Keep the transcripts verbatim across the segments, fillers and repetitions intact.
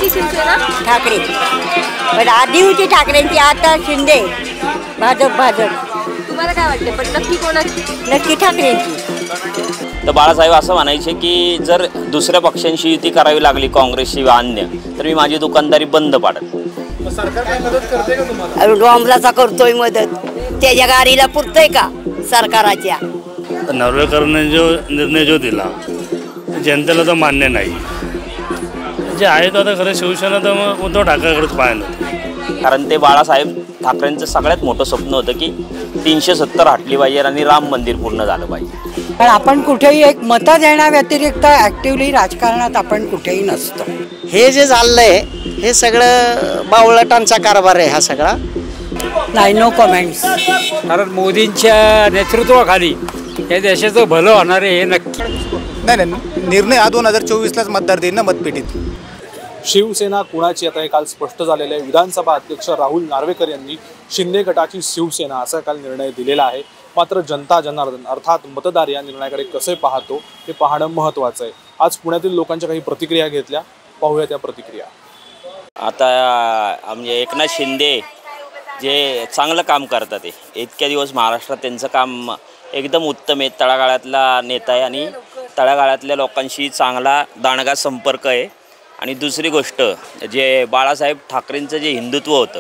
ठाकरेंची शिवसेना ठाकरे पण आधी होती ठाकरेंची, आता शिंदे भाजप भाजप तुम्हाला काय वाटते पण नक्की कोणाची? नक्की ठाकरेंची. तर बाळासाहेब असं म्हणायचे की जर दुसऱ्या पक्षांशी युती करावी लागली काँग्रेसशी वा अन्य तर मी माझी दुकानदारी बंद पाडेल. सरकार काय मदत करते का तुम्हाला? डॉमलाचा करतोय मदत, त्याच्या गाडीला पुरतोय का सरकाराच्या? नार्वेकरांनी जो निर्णय जो दिला जनतेला तो मान्य नाही. जे आहे तो आता खरं शिवसेना तर मग उद्धव ठाकरेकडेच पाहिलं. कारण ते बाळासाहेब ठाकरेंचं सगळ्यात मोठं स्वप्न होतं की तीनशे सत्तर हटली पाहिजे आणि राम मंदिर पूर्ण झालं पाहिजे. पण आपण कुठेही एक मतं देण्याव्यतिरिक्त ॲक्टिव्हली राजकारणात आपण कुठेही नसतो. हे जे चाललंय हे सगळं बावळटांचा कारभार आहे हा सगळा. नाही, नो कमेंट्स. कारण मोदींच्या नेतृत्वाखाली या देशाचं भलं होणार आहे हे नक्की. नाही नाही, निर्णय हा दोन हजार चोवीसलाच मतदार देईन ना मतपेटीत. शिवसेना कुणाची आता हे काल स्पष्ट झालेलं आहे. विधानसभा अध्यक्ष राहुल नार्वेकर यांनी शिंदे गटाची शिवसेना असा काल निर्णय दिलेला आहे. मात्र जनता जनार्दन अर्थात मतदार या निर्णयाकडे कसे पाहतो हे पाहणं महत्त्वाचं आहे. आज पुण्यातील लोकांच्या काही प्रतिक्रिया घेतल्या, पाहूया त्या प्रतिक्रिया. आता म्हणजे एकनाथ शिंदे जे चांगलं काम करतात ते इतक्या दिवस महाराष्ट्रात त्यांचं काम एकदम उत्तम आहे. तळागाळातला नेता आहे आणि तळागाळातल्या लोकांशी चांगला दांडगा संपर्क आहे. आणि दुसरी गोष्ट जे बाळासाहेब ठाकरेंचं जे हिंदुत्व होतं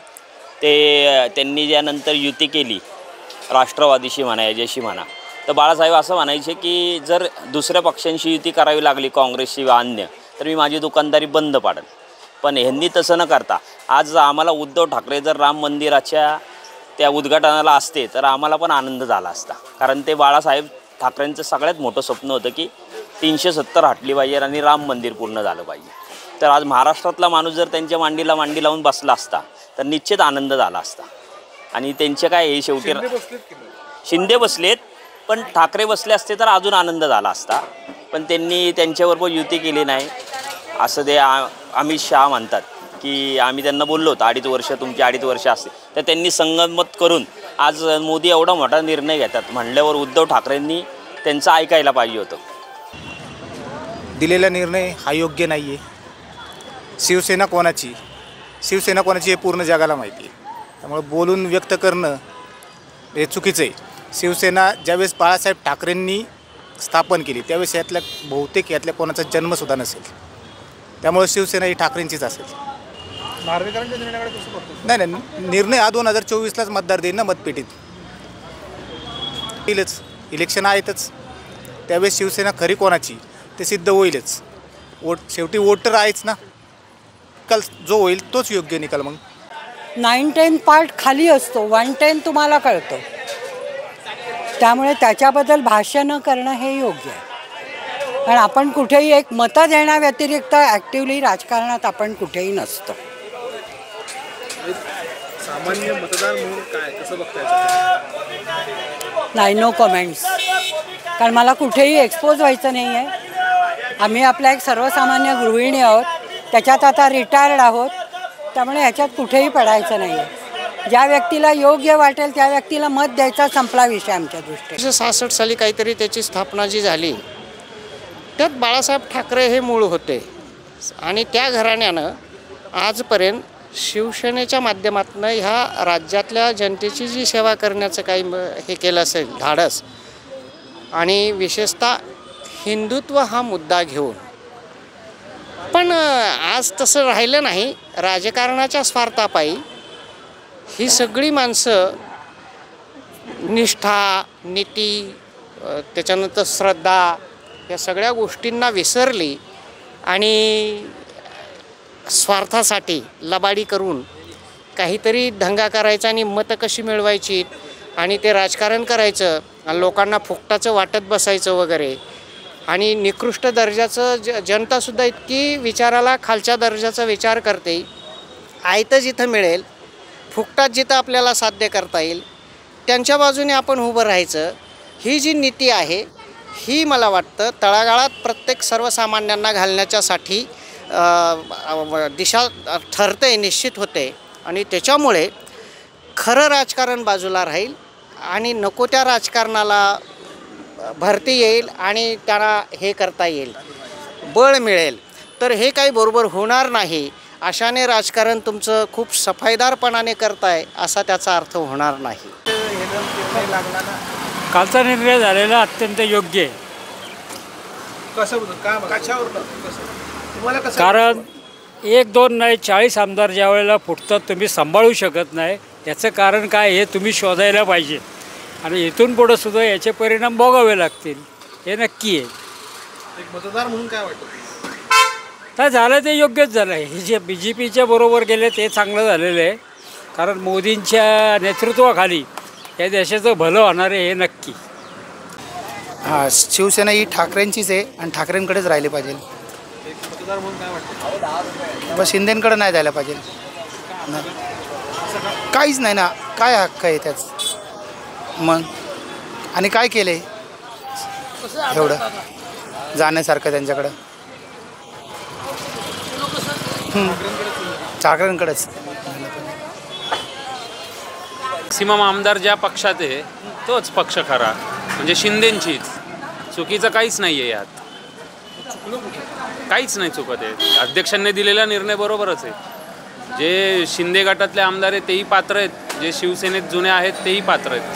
ते त्यांनी ज्यानंतर युती केली राष्ट्रवादीशी म्हणा याच्याशी म्हणा तर बाळासाहेब असं म्हणायचे की जर दुसऱ्या पक्षांशी युती करावी लागली काँग्रेसशी वा अन्य तर मी माझी दुकानदारी बंद पाडेल. पण ह्यांनी तसं न करता आज आम्हाला उद्धव ठाकरे जर राम मंदिराच्या त्या उद्घाटनाला असते तर आम्हाला पण आनंद झाला असता. कारण ते बाळासाहेब ठाकरेंचं सगळ्यात मोठं स्वप्न होतं की तीनशे सत्तर हटली पाहिजे आणि राम मंदिर पूर्ण झालं पाहिजे. तर आज महाराष्ट्रातला माणूस जर त्यांच्या मांडीला मांडी लावून बसला असता तर निश्चित आनंद झाला असता. आणि त्यांचे काय हे शेवटी शिंदे बसलेत पण ठाकरे बसले असते तर अजून आनंद झाला असता. पण त्यांनी त्यांच्याबरोबर युती केली नाही असं ते अमित शहा म्हणतात की आम्ही त्यांना बोललो होतो अडीच वर्ष तुमची अडीच वर्ष असते तर त्यांनी संगनमत करून आज मोदी एवढा मोठा निर्णय घेतात म्हणल्यावर उद्धव ठाकरेंनी त्यांचं ऐकायला पाहिजे होतं. दिलेला निर्णय हा योग्य नाही आहे. शिवसेना कोणाची शिवसेना कोणाची हे पूर्ण जगाला माहिती आहे. त्यामुळे बोलून व्यक्त करणं हे चुकीचं आहे. शिवसेना ज्यावेळेस बाळासाहेब ठाकरेंनी स्थापन केली त्यावेळेस यातल्या बहुतेक यातल्या कोणाचा जन्मसुद्धा नसेल. त्यामुळे शिवसेना ही ठाकरेंचीच असेल. नार्वेकरांच्या निर्णयाकडे कसं बघतो? नाही नाही, निर्णय हा दोन हजार चोवीसलाच मतदार देईन ना मतपेटीत. येईलच, इलेक्शन आहेतच. त्यावेळेस शिवसेना खरी कोणाची ते सिद्ध होईलच. वोट शेवटी वोटर आहेच ना. निकाल जो होईल तोच योग्य निकाल. मग नाईन टेन पार्ट खाली असतो, वन टेन तुम्हाला कळतं. त्यामुळे त्याच्याबद्दल भाष्य न करणं हे योग्य आहे. कारण आपण कुठेही एक मतं देण्याव्यतिरिक्त ॲक्टिव्हली राजकारणात आपण कुठेही नसतो. सामान्य मतदार म्हणून काय कसं बघताय? नाही, नो कमेंट्स. कारण मला कुठेही एक्सपोज व्हायचं नाही आहे. आम्ही आपल्या एक सर्वसामान्य गृहिणी आहोत, त्याच्यात आता रिटायर्ड आहोत. त्यामुळे ह्याच्यात कुठेही पडायचं नाही आहे. ज्या व्यक्तीला योग्य वाटेल त्या व्यक्तीला मत द्यायचा, संपला विषय आमच्या दृष्टीने. सहासष्ट साली काहीतरी त्याची स्थापना जी झाली त्यात बाळासाहेब ठाकरे हे मूळ होते. आणि त्या घराण्यानं आजपर्यंत शिवसेनेच्या माध्यमातून ह्या राज्यातल्या जनतेची जी सेवा करण्याचं काही हे केलं असेल धाडस आणि विशेषतः हिंदुत्व हा मुद्दा घेऊन. पण आज तसं राहिलं नाही. राजकारणाच्या स्वार्थापायी ही सगळी माणसं निष्ठा, नीती, त्याच्यानंतर श्रद्धा या सगळ्या गोष्टींना विसरली आणि स्वार्थासाठी लबाडी करून काहीतरी दंगा करायचा आणि मतं कशी मिळवायची आणि ते राजकारण करायचं आणि लोकांना फुकटाचं वाटत बसायचं वगैरे. आणि निकृष्ट दर्जाचं ज जनतासुद्धा इतकी विचाराला खालच्या दर्जाचा विचार करते. आयतं जिथं मिळेल, फुकटात जिथं आपल्याला साध्य करता येईल त्यांच्या बाजूने आपण उभं राहायचं. ही जी नीती आहे ही मला वाटतं तळागाळात प्रत्येक सर्वसामान्यांना घालण्याच्यासाठी दिशा ठरते, निश्चित होते. आणि त्याच्यामुळे खरं राजकारण बाजूला राहील आणि नको त्या राजकारणाला भरती येईल आणि त्यांना हे करता येईल, बळ मिळेल. तर हे काही बरोबर होणार नाही. अशाने राजकारण तुमचं खूप सफाईदारपणाने करताय असा त्याचा अर्थ होणार नाही. कालचा निर्णय झालेला अत्यंत योग्य आहे. कारण एक दोन नाही चाळीस आमदार ज्या वेळेला फुटतात तुम्ही सांभाळू शकत नाही. याचं कारण काय हे तुम्ही शोधायला पाहिजे आणि इथून पुढं सुद्धा याचे परिणाम भोगावे लागतील हे नक्की आहे. एक मतदार म्हणून काय वाटतं? तर झालं ते योग्यच झालं आहे. हे जे बी जे पीच्या बरोबर गेले ते चांगलं झालेलं आहे. कारण मोदींच्या नेतृत्वाखाली या देशाचं भलं होणार आहे हे नक्की. हां, शिवसेना ही ठाकरेंचीच आहे आणि ठाकरेंकडेच राहिले पाहिजे. एक मतदार म्हणून काय वाटतं? बस शिंदेंकडे नाही जायला पाहिजे ना. काहीच नाही ना, काय हक्क आहे त्याच मग आणि काय केलं आहे एवढं जाण्यासारखं त्यांच्याकडं. ठाकरेंकडेच. मॅक्सिमम आमदार ज्या पक्षात आहे तोच पक्ष खरा, म्हणजे शिंदेंचीच. चुकीचं काहीच नाही आहे यात, काहीच नाही चुकत आहे. अध्यक्षांनी दिलेला निर्णय बरोबरच आहे. जे शिंदे गटातले आमदार आहेत तेही पात्र आहेत, जे शिवसेनेत जुने आहेत तेही पात्र आहेत.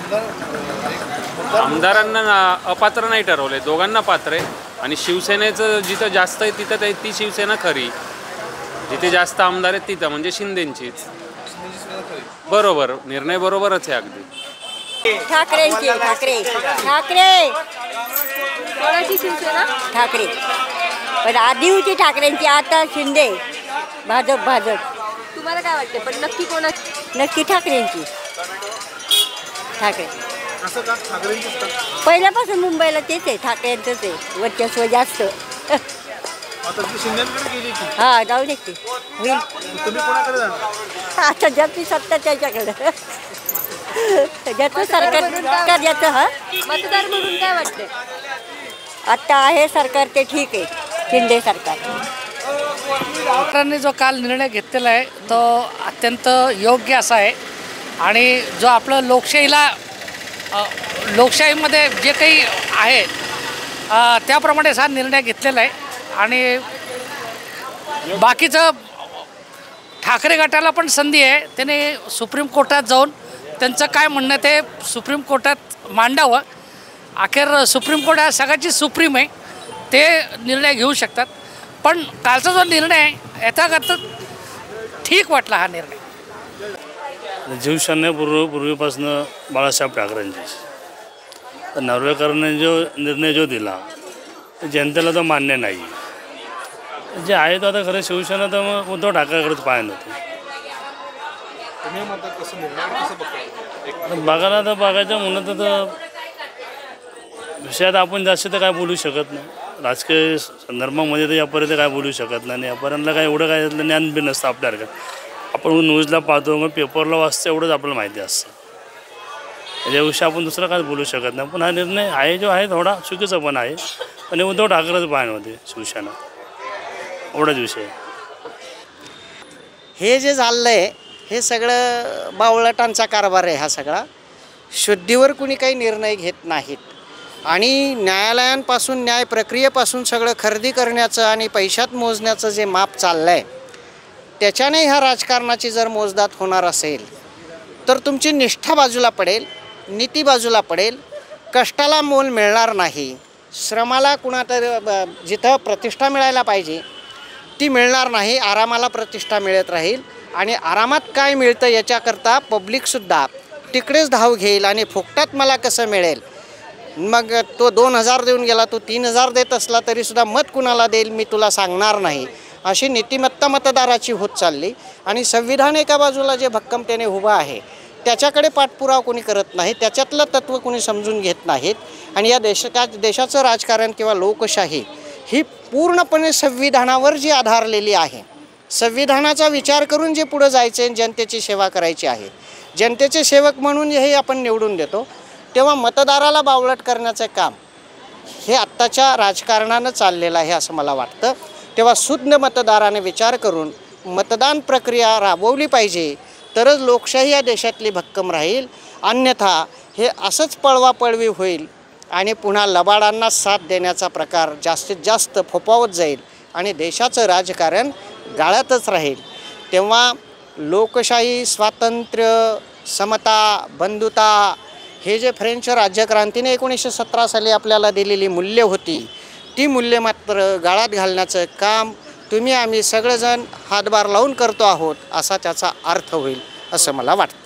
आमदारांना अपात्र नाही ठरवले, दोघांना पात्र आहे. आणि शिवसेनेचं जिथं जास्त आहे तिथं ती शिवसेना खरी, जिथे जास्त आमदार आहेत तिथं म्हणजे शिंदेंचीच. बरोबर, निर्णय बरोबरच आहे अगदी. ठाकरेंची ठाकरे ठाकरे कोणाची शिवसेना? ठाकरे. पण आधी होती ठाकरेंची, आता शिंदे. भाजप भाजप तुम्हाला काय वाटते पण नक्की कोणाची? नक्की ठाकरेंची. ठाकरे असं का? ठाकरेंचीच का? पहिल्यापासून मुंबईला तेच आहे, ठाकरेंचंच आहे वर्चस्व जास्त. आता ती शिंदेकडे गेली की हा, जाऊ दे की होईल. तुम्ही कोणाकडे जाणार? आता ज्याची सत्ता त्याच्याकडं, ज्याचं सरकार ज्याचं. हा, मतदार म्हणून काय वाटते? आता आहे सरकार ते ठीक आहे, शिंदे सरकार. डॉक्टरांनी जो काल निर्णय घेतलेला आहे तो अत्यंत योग्य असा आहे. आणि जो आपलं लोकशाहीला लोकशाहीमध्ये जे काही आहे त्याप्रमाणेच हा निर्णय घेतलेला आहे. आणि बाकीचं ठाकरे गटाला पण संधी आहे, त्याने सुप्रीम कोर्टात जाऊन त्यांचं काय म्हणणं ते सुप्रीम कोर्टात मांडावं. अखेर सुप्रीम कोर्ट हा सगळ्याची सुप्रीम आहे, ते निर्णय घेऊ शकतात. पण कालचा जो निर्णय आहे याच्याकरता ठीक वाटला हा निर्णय. शिवसेना पूर्व पूर्वीपासून बाळासाहेब ठाकरेंची. तर नार्वेकरांनी जो निर्णय जो दिला जनतेला तो मान्य नाही. जे आहे तो आता खरं शिवसेना तर मग उद्धव ठाकरेकडेच पाहिजे होते. बघायला तर बघायचं म्हणलं तर विषयात आपण जास्त तर काय बोलू शकत नाही. राजकीय संदर्भामध्ये तर यापर्यंत काय बोलू शकत नाही. यापर्यंत काय एवढं काय ज्ञान बी नसतं आपल्याला. आपण न्यूजला पाहतो मग पेपरला वाचतो एवढंच आपल्याला माहिती असतं. याच्याविषयी आपण दुसरं काय बोलू शकत नाही. पण हा निर्णय आहे जो आहे थोडा चुकीचा पण आहे. पण उद्धव ठाकरेच पाहिजे होते शिवसेना, एवढाच विषय. हे जे चाललं आहे हे सगळं बावळटांचा कारभार आहे. हा सगळा शुद्धीवर कुणी काही निर्णय घेत नाहीत. आणि न्यायालयांपासून न्याय प्रक्रियेपासून सगळं खरेदी करण्याचं आणि पैशात मोजण्याचं जे माप चाललं आहे त्याच्याने ह्या राजकारणाची जर मोजदात होणार असेल तर तुमची निष्ठा बाजूला पडेल, नीती बाजूला पडेल, कष्टाला मोल मिळणार नाही, श्रमाला कुणातरी जिथं प्रतिष्ठा मिळायला पाहिजे ती मिळणार नाही, आरामाला प्रतिष्ठा मिळत राहील. आणि आरामात काय मिळतं याच्याकरता पब्लिकसुद्धा तिकडेच धाव घेईल. आणि फुकटात मला कसं मिळेल, मग तो दोन हजार देऊन गेला, तो तीन हजार देत असला तरीसुद्धा मत कुणाला देईल मी तुला सांगणार नाही, अशी नीतिमत्ता मतदाराची होत चालली. आणि संविधान एका बाजूला जे भक्कमतेने उभं आहे त्याच्याकडे पाठपुरावा कोणी करत नाही, त्याच्यातलं तत्त्व कोणी समजून घेत नाहीत. आणि या देशा देशाचं राजकारण किंवा लोकशाही ही पूर्णपणे संविधानावर जी आधारलेली आहे, संविधानाचा विचार करून जे पुढं जायचे, जनतेची सेवा करायची आहे, जनतेचे सेवक म्हणून हे आपण निवडून देतो, तेव्हा मतदाराला बावळट करण्याचं काम हे आत्ताच्या राजकारणानं चाललेलं आहे असं मला वाटतं. तेव्हा शुद्ध मतदाराने विचार करून मतदान प्रक्रिया राबवली पाहिजे, तरच लोकशाही या देशातली भक्कम राहील. अन्यथा हे असंच पळवापळवी होईल आणि पुन्हा लबाडांना साथ देण्याचा प्रकार जास्तीत जास्त फोफावत जाईल. आणि देशाचं राजकारण गाळातच राहील. तेव्हा लोकशाही, स्वातंत्र्य, समता, बंधुता हे जे फ्रेंच राज्यक्रांतीने एकोणीसशे सतरा साली आपल्याला दिलेली मूल्य होती, ती मूल्य मात्र गाळात घालण्याचं काम तुम्ही आम्ही सगळेजण हातभार लावून करतो आहोत, असा त्याचा अर्थ होईल असं मला वाटतं.